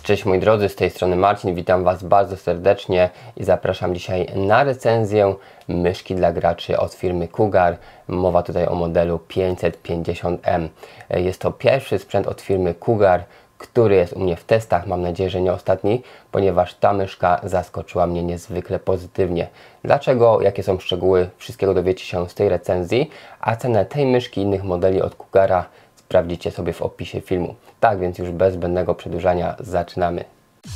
Cześć moi drodzy, z tej strony Marcin, witam Was bardzo serdecznie i zapraszam dzisiaj na recenzję myszki dla graczy od firmy Cougar. Mowa tutaj o modelu 550M. Jest to pierwszy sprzęt od firmy Cougar, który jest u mnie w testach, mam nadzieję, że nie ostatni, ponieważ ta myszka zaskoczyła mnie niezwykle pozytywnie. Dlaczego, jakie są szczegóły, wszystkiego dowiecie się z tej recenzji, a cenę tej myszki i innych modeli od Cougara sprawdzicie sobie w opisie filmu. Tak więc już bez zbędnego przedłużania zaczynamy.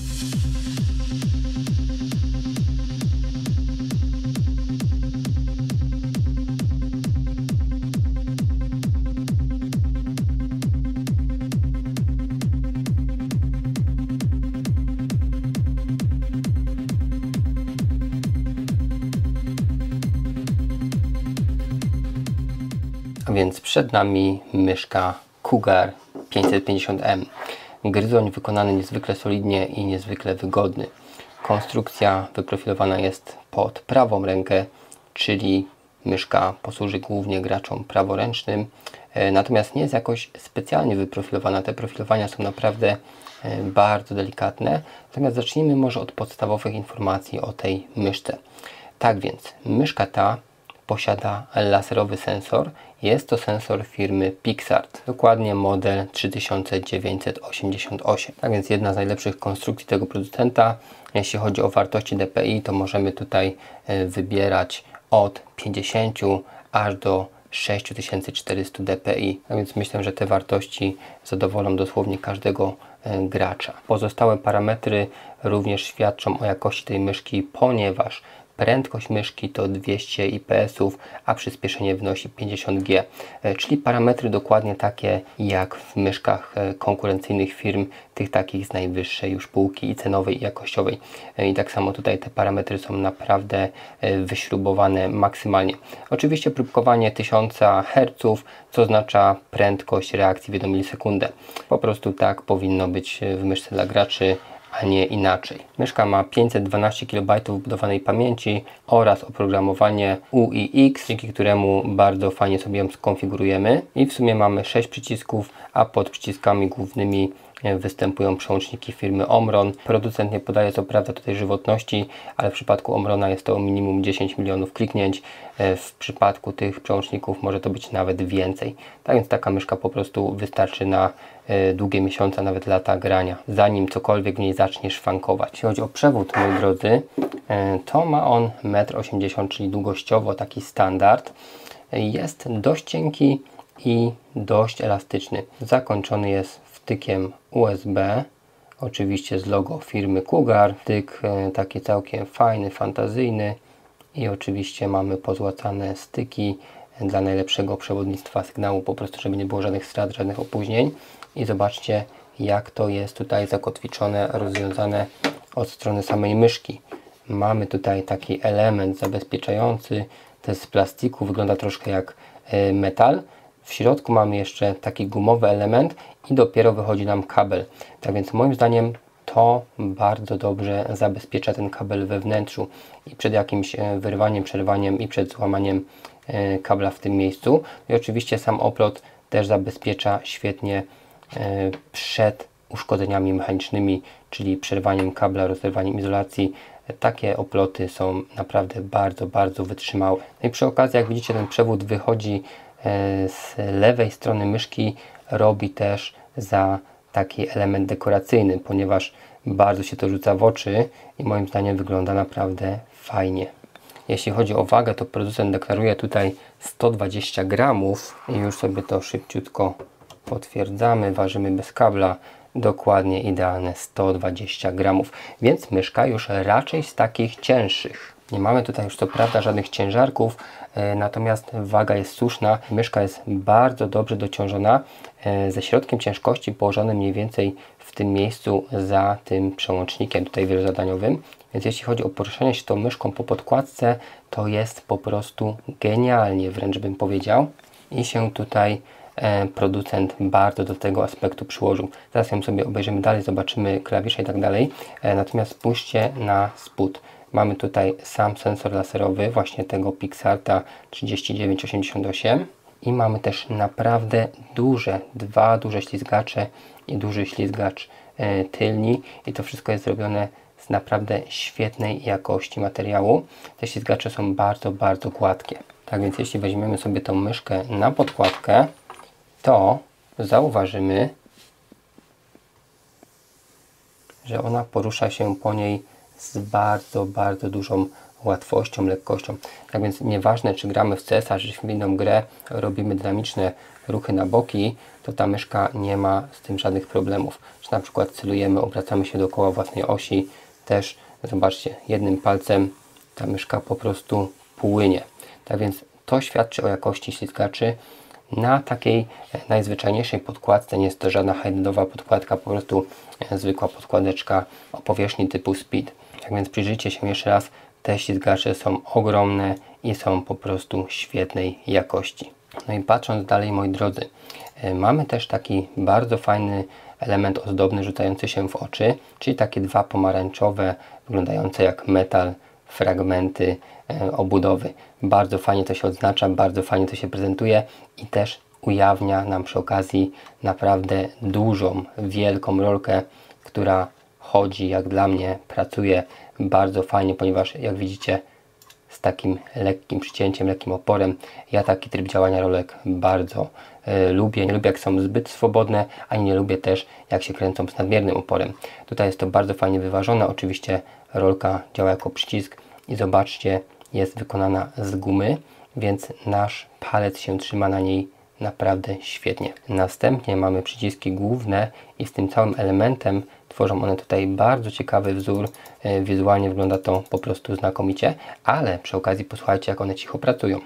A więc przed nami myszka Cougar 550M. Gryzoń wykonany niezwykle solidnie i niezwykle wygodny. Konstrukcja wyprofilowana jest pod prawą rękę, czyli myszka posłuży głównie graczom praworęcznym. Natomiast nie jest jakoś specjalnie wyprofilowana. Te profilowania są naprawdę bardzo delikatne. Natomiast zacznijmy może od podstawowych informacji o tej myszce. Tak więc, myszka ta posiada laserowy sensor. Jest to sensor firmy Pixart, dokładnie model 3988. Tak więc jedna z najlepszych konstrukcji tego producenta. Jeśli chodzi o wartości DPI, to możemy tutaj wybierać od 50 aż do 6400 dpi. Tak więc myślę, że te wartości zadowolą dosłownie każdego gracza. Pozostałe parametry również świadczą o jakości tej myszki, ponieważ prędkość myszki to 200 IPS-ów, a przyspieszenie wynosi 50G, czyli parametry dokładnie takie jak w myszkach konkurencyjnych firm, tych takich z najwyższej już półki i cenowej i jakościowej. I tak samo tutaj te parametry są naprawdę wyśrubowane maksymalnie. Oczywiście próbkowanie 1000 Hz, co oznacza prędkość reakcji w 1 milisekundę. Po prostu tak powinno być w myszce dla graczy, a nie inaczej. Myszka ma 512 KB wbudowanej pamięci oraz oprogramowanie UIX, dzięki któremu bardzo fajnie sobie ją skonfigurujemy. I w sumie mamy 6 przycisków, a pod przyciskami głównymi występują przełączniki firmy Omron. Producent nie podaje co prawda tutaj żywotności, ale w przypadku Omrona jest to minimum 10 milionów kliknięć. W przypadku tych przełączników może to być nawet więcej. Tak więc taka myszka po prostu wystarczy na długie miesiące, nawet lata grania, zanim cokolwiek w niej zacznie szwankować. Jeśli chodzi o przewód, moi drodzy, to ma on 1,80 m, czyli długościowo taki standard. Jest dość cienki i dość elastyczny. Zakończony jest wtykiem USB, oczywiście z logo firmy Cougar. Wtyk taki całkiem fajny, fantazyjny i oczywiście mamy pozłacane styki dla najlepszego przewodnictwa sygnału, po prostu żeby nie było żadnych strat, żadnych opóźnień. I zobaczcie, jak to jest tutaj zakotwiczone, rozwiązane od strony samej myszki. Mamy tutaj taki element zabezpieczający, to jest z plastiku, wygląda troszkę jak metal. W środku mamy jeszcze taki gumowy element i dopiero wychodzi nam kabel. Tak więc moim zdaniem to bardzo dobrze zabezpiecza ten kabel we wnętrzu i przed jakimś wyrwaniem, przerwaniem i przed złamaniem kabla w tym miejscu. I oczywiście sam oplot też zabezpiecza świetnie przed uszkodzeniami mechanicznymi, czyli przerwaniem kabla, rozerwaniem izolacji. Takie oploty są naprawdę bardzo wytrzymałe. No i przy okazji, jak widzicie, ten przewód wychodzi z lewej strony myszki, robi też za taki element dekoracyjny, ponieważ bardzo się to rzuca w oczy i moim zdaniem wygląda naprawdę fajnie. Jeśli chodzi o wagę, to producent deklaruje tutaj 120 gramów i już sobie to szybciutko potwierdzamy, ważymy bez kabla, dokładnie idealne 120 gramów, więc myszka już raczej z takich cięższych. Nie mamy tutaj już co prawda żadnych ciężarków, natomiast waga jest słuszna. Myszka jest bardzo dobrze dociążona, ze środkiem ciężkości położonym mniej więcej w tym miejscu za tym przełącznikiem tutaj wielozadaniowym. Więc jeśli chodzi o poruszanie się tą myszką po podkładce, to jest po prostu genialnie, wręcz bym powiedział. I się tutaj producent bardzo do tego aspektu przyłożył. Zaraz ją sobie obejrzymy dalej, zobaczymy klawisze i tak dalej. Natomiast spójrzcie na spód. Mamy tutaj sam sensor laserowy, właśnie tego Pixarta 3988 i mamy też naprawdę duże, dwa duże ślizgacze i duży ślizgacz tylni i to wszystko jest zrobione z naprawdę świetnej jakości materiału. Te ślizgacze są bardzo, bardzo gładkie. Tak więc jeśli weźmiemy sobie tą myszkę na podkładkę, to zauważymy, że ona porusza się po niej z bardzo, bardzo dużą łatwością, lekkością. Tak więc nieważne, czy gramy w CS-a, czy w inną grę, robimy dynamiczne ruchy na boki, to ta myszka nie ma z tym żadnych problemów. Czy na przykład celujemy, obracamy się dookoła własnej osi, też zobaczcie, jednym palcem ta myszka po prostu płynie. Tak więc to świadczy o jakości ślizgaczy. Na takiej najzwyczajniejszej podkładce, nie jest to żadna high-endowa podkładka, po prostu zwykła podkładeczka o powierzchni typu Speed. Tak więc przyjrzyjcie się jeszcze raz, te ślizgacze są ogromne i są po prostu świetnej jakości. No i patrząc dalej, moi drodzy, mamy też taki bardzo fajny element ozdobny rzucający się w oczy, czyli takie dwa pomarańczowe, wyglądające jak metal fragmenty obudowy. Bardzo fajnie to się odznacza, bardzo fajnie to się prezentuje i też ujawnia nam przy okazji naprawdę dużą, wielką rolkę, która chodzi, jak dla mnie, pracuje bardzo fajnie, ponieważ jak widzicie, z takim lekkim przycięciem, lekkim oporem. Ja taki tryb działania rolek bardzo lubię. Nie lubię, jak są zbyt swobodne, ani nie lubię też, jak się kręcą z nadmiernym oporem. Tutaj jest to bardzo fajnie wyważone. Oczywiście rolka działa jako przycisk i zobaczcie, jest wykonana z gumy, więc nasz palec się trzyma na niej naprawdę świetnie. Następnie mamy przyciski główne i z tym całym elementem tworzą one tutaj bardzo ciekawy wzór. Wizualnie wygląda to po prostu znakomicie, ale przy okazji posłuchajcie, jak one cicho pracują.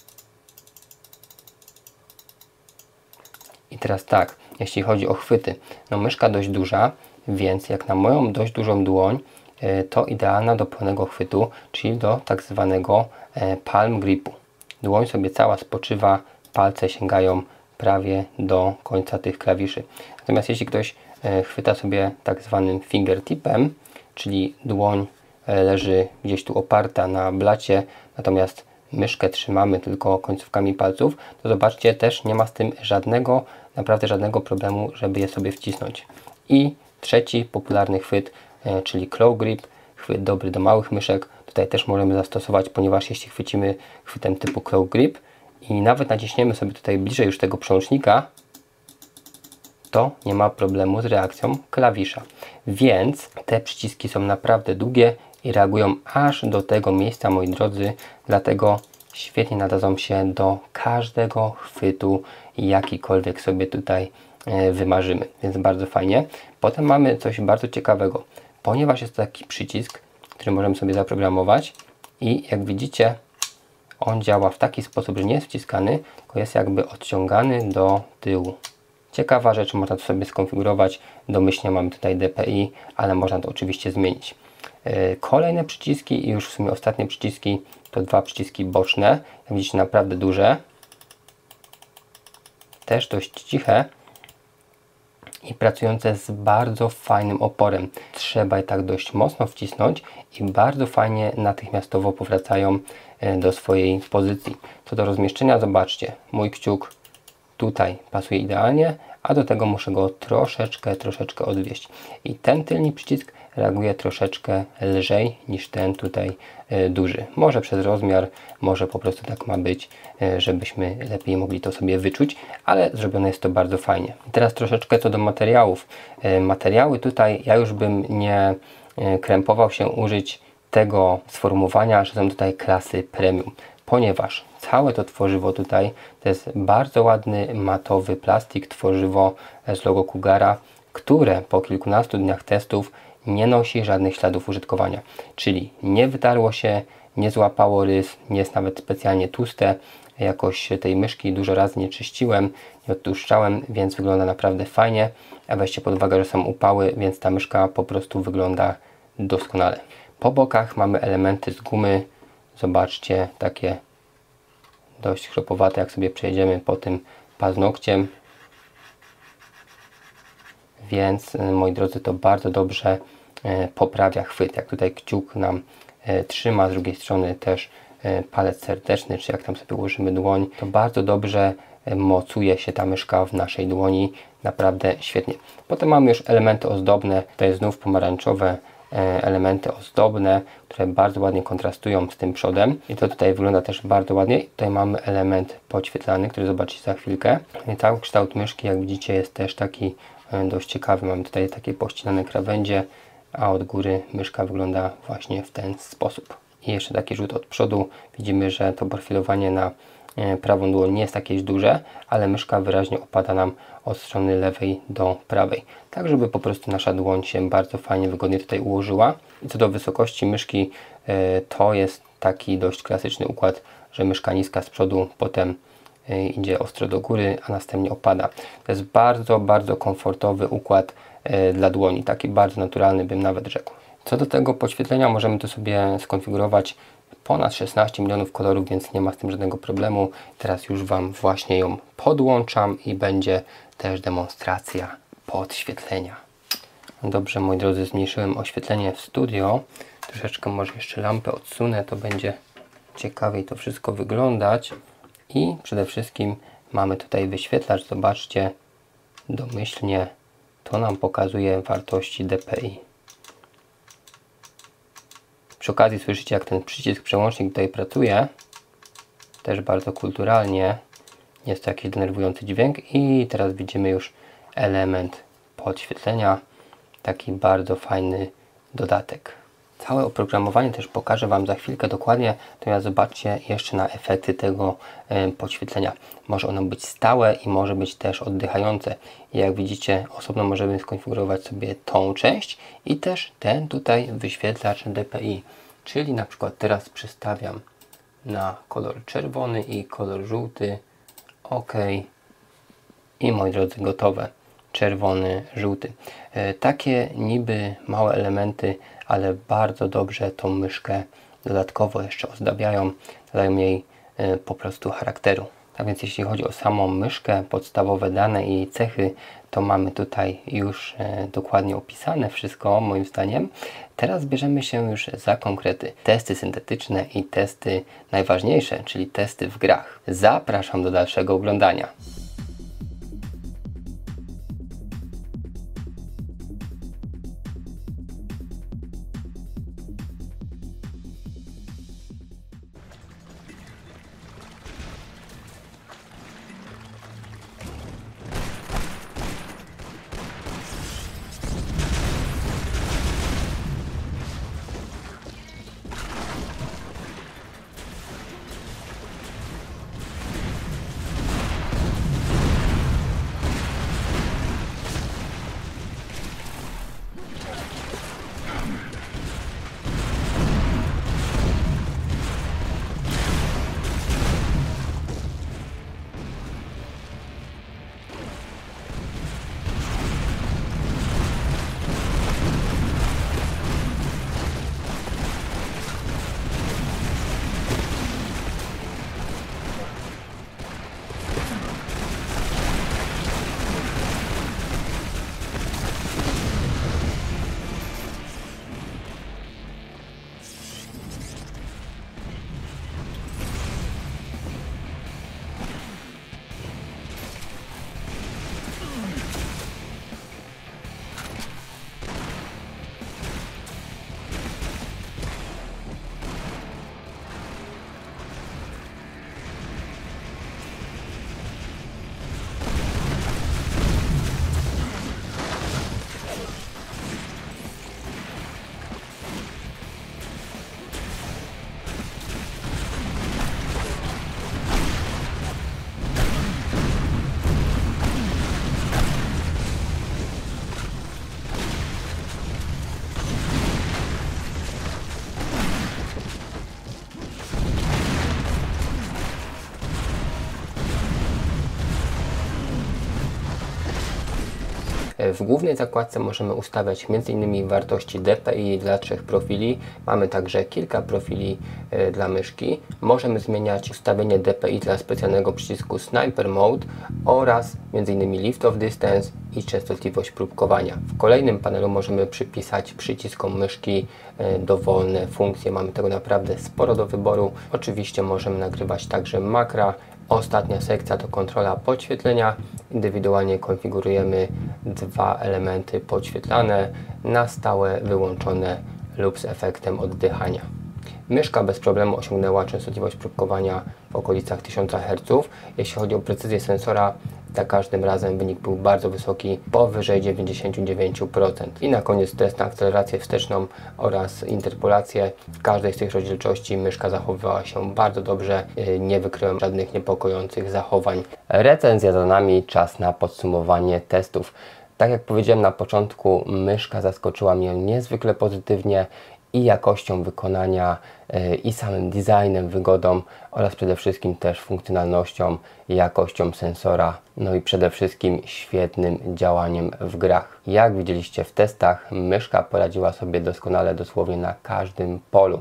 I teraz tak, jeśli chodzi o chwyty, no myszka dość duża, więc jak na moją dość dużą dłoń, to idealna do pełnego chwytu, czyli do tak zwanego palm gripu. Dłoń sobie cała spoczywa, palce sięgają prawie do końca tych klawiszy. Natomiast jeśli ktoś chwyta sobie tak zwanym fingertipem, czyli dłoń leży gdzieś tu oparta na blacie, natomiast myszkę trzymamy tylko końcówkami palców, to zobaczcie, też nie ma z tym żadnego, naprawdę żadnego problemu, żeby je sobie wcisnąć. I trzeci popularny chwyt, czyli claw grip, chwyt dobry do małych myszek. Tutaj też możemy zastosować, ponieważ jeśli chwycimy chwytem typu claw grip i nawet naciśniemy sobie tutaj bliżej już tego przełącznika, to nie ma problemu z reakcją klawisza. Więc te przyciski są naprawdę długie i reagują aż do tego miejsca, moi drodzy, dlatego świetnie nadadzą się do każdego chwytu, jakikolwiek sobie tutaj wymarzymy, więc bardzo fajnie. Potem mamy coś bardzo ciekawego, ponieważ jest to taki przycisk, który możemy sobie zaprogramować i jak widzicie, on działa w taki sposób, że nie jest wciskany, tylko jest jakby odciągany do tyłu. Ciekawa rzecz, można to sobie skonfigurować. Domyślnie mamy tutaj DPI, ale można to oczywiście zmienić. Kolejne przyciski i już w sumie ostatnie przyciski to dwa przyciski boczne. Jak widzicie, naprawdę duże. Też dość ciche i pracujące z bardzo fajnym oporem. Trzeba je tak dość mocno wcisnąć i bardzo fajnie natychmiastowo powracają do swojej pozycji. Co do rozmieszczenia, zobaczcie, mój kciuk tutaj pasuje idealnie, a do tego muszę go troszeczkę odwieść. I ten tylny przycisk reaguje troszeczkę lżej niż ten tutaj duży. Może przez rozmiar, może po prostu tak ma być, żebyśmy lepiej mogli to sobie wyczuć, ale zrobione jest to bardzo fajnie. I teraz troszeczkę co do materiałów. Materiały tutaj ja już bym nie krępował się użyć tego sformułowania, że są tutaj klasy premium, ponieważ całe to tworzywo tutaj to jest bardzo ładny matowy plastik, tworzywo z logo Cougara, które po kilkunastu dniach testów nie nosi żadnych śladów użytkowania, czyli nie wytarło się, nie złapało rys, nie jest nawet specjalnie tłuste. Jakoś tej myszki dużo razy nie czyściłem, nie odtłuszczałem, więc wygląda naprawdę fajnie. A weźcie pod uwagę, że są upały, więc ta myszka po prostu wygląda doskonale. Po bokach mamy elementy z gumy, zobaczcie, takie dość chropowate, jak sobie przejedziemy po tym paznokciem. Więc moi drodzy, to bardzo dobrze poprawia chwyt. Jak tutaj kciuk nam trzyma, z drugiej strony też palec serdeczny, czy jak tam sobie ułożymy dłoń, to bardzo dobrze mocuje się ta myszka w naszej dłoni naprawdę świetnie. Potem mamy już elementy ozdobne, tutaj znów pomarańczowe elementy ozdobne, które bardzo ładnie kontrastują z tym przodem i to tutaj wygląda też bardzo ładnie. Tutaj mamy element podświetlany, który zobaczycie za chwilkę. I cały kształt myszki, jak widzicie, jest też taki dość ciekawy. Mamy tutaj takie pościnane krawędzie, a od góry myszka wygląda właśnie w ten sposób. I jeszcze taki rzut od przodu. Widzimy, że to profilowanie na prawą dłoń nie jest jakieś duże, ale myszka wyraźnie opada nam od strony lewej do prawej. Tak, żeby po prostu nasza dłoń się bardzo fajnie, wygodnie tutaj ułożyła. I co do wysokości myszki, to jest taki dość klasyczny układ, że myszka niska z przodu, potem idzie ostro do góry, a następnie opada. To jest bardzo, bardzo komfortowy układ dla dłoni, taki bardzo naturalny, bym nawet rzekł. Co do tego podświetlenia, możemy tu sobie skonfigurować ponad 16 milionów kolorów, więc nie ma z tym żadnego problemu. Teraz już Wam właśnie ją podłączam i będzie też demonstracja podświetlenia. Dobrze, moi drodzy, zmniejszyłem oświetlenie w studio. Troszeczkę może jeszcze lampę odsunę, to będzie ciekawiej to wszystko wyglądać. I przede wszystkim mamy tutaj wyświetlacz. Zobaczcie, domyślnie to nam pokazuje wartości DPI. Przy okazji słyszycie, jak ten przycisk przełącznik tutaj pracuje. Też bardzo kulturalnie. Jest to jakiś denerwujący dźwięk. I teraz widzimy już element podświetlenia. Taki bardzo fajny dodatek. Całe oprogramowanie też pokażę Wam za chwilkę dokładnie, natomiast zobaczcie jeszcze na efekty tego podświetlenia. Może ono być stałe i może być też oddychające. I jak widzicie, osobno możemy skonfigurować sobie tą część i też ten tutaj wyświetlacz DPI. Czyli na przykład teraz przestawiam na kolor czerwony i kolor żółty. OK. I moi drodzy, gotowe. Czerwony, żółty. Takie niby małe elementy, ale bardzo dobrze tą myszkę dodatkowo jeszcze ozdabiają, dają jej po prostu charakteru. Tak więc jeśli chodzi o samą myszkę, podstawowe dane i cechy, to mamy tutaj już dokładnie opisane wszystko, moim zdaniem. Teraz bierzemy się już za konkrety. Testy syntetyczne i testy najważniejsze, czyli testy w grach. Zapraszam do dalszego oglądania. W głównej zakładce możemy ustawiać m.in. wartości DPI dla 3 profili. Mamy także kilka profili dla myszki. Możemy zmieniać ustawienie DPI dla specjalnego przycisku Sniper Mode oraz m.in. Lift of Distance i częstotliwość próbkowania. W kolejnym panelu możemy przypisać przyciskom myszki dowolne funkcje. Mamy tego naprawdę sporo do wyboru. Oczywiście możemy nagrywać także makra Ostatnia sekcja to kontrola podświetlenia. Indywidualnie konfigurujemy dwa elementy podświetlane, na stałe wyłączone lub z efektem oddychania. Myszka bez problemu osiągnęła częstotliwość próbkowania w okolicach 1000 Hz. Jeśli chodzi o precyzję sensora, za każdym razem wynik był bardzo wysoki, powyżej 99%. I na koniec test na akcelerację wsteczną oraz interpolację. W każdej z tych rozdzielczości myszka zachowywała się bardzo dobrze, nie wykryłem żadnych niepokojących zachowań. Recenzja za nami, czas na podsumowanie testów. Tak jak powiedziałem na początku, myszka zaskoczyła mnie niezwykle pozytywnie i jakością wykonania, i samym designem, wygodą oraz przede wszystkim też funkcjonalnością i jakością sensora, no i przede wszystkim świetnym działaniem w grach. Jak widzieliście w testach, myszka poradziła sobie doskonale dosłownie na każdym polu.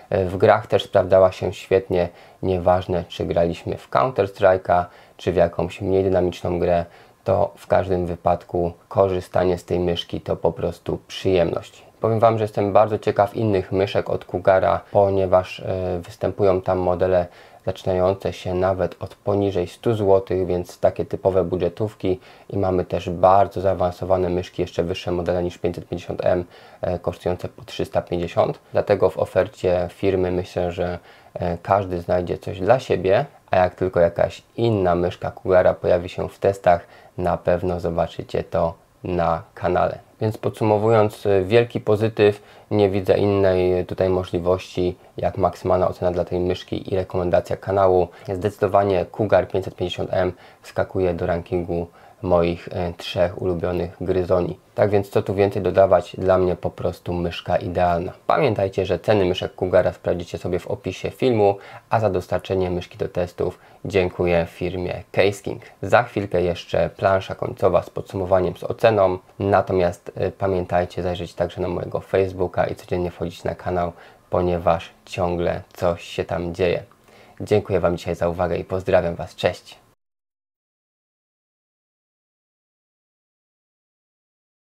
W grach też sprawdzała się świetnie, nieważne czy graliśmy w Counter Strike'a, czy w jakąś mniej dynamiczną grę, to w każdym wypadku korzystanie z tej myszki to po prostu przyjemność. Powiem Wam, że jestem bardzo ciekaw innych myszek od Cougara, ponieważ występują tam modele zaczynające się nawet od poniżej 100 zł, więc takie typowe budżetówki, i mamy też bardzo zaawansowane myszki, jeszcze wyższe modele niż 550M, kosztujące po 350. Dlatego w ofercie firmy myślę, że każdy znajdzie coś dla siebie, a jak tylko jakaś inna myszka Cougara pojawi się w testach, na pewno zobaczycie to na kanale. Więc podsumowując, wielki pozytyw, nie widzę innej tutaj możliwości jak maksymalna ocena dla tej myszki i rekomendacja kanału. Zdecydowanie Cougar 550M wskakuje do rankingu moich 3 ulubionych gryzoni. Tak więc co tu więcej dodawać, dla mnie po prostu myszka idealna. Pamiętajcie, że ceny myszek Cougara sprawdzicie sobie w opisie filmu, a za dostarczenie myszki do testów dziękuję firmie CaseKing. Za chwilkę jeszcze plansza końcowa z podsumowaniem, z oceną, natomiast pamiętajcie zajrzeć także na mojego Facebooka i codziennie wchodzić na kanał, ponieważ ciągle coś się tam dzieje. Dziękuję Wam dzisiaj za uwagę i pozdrawiam Was, cześć!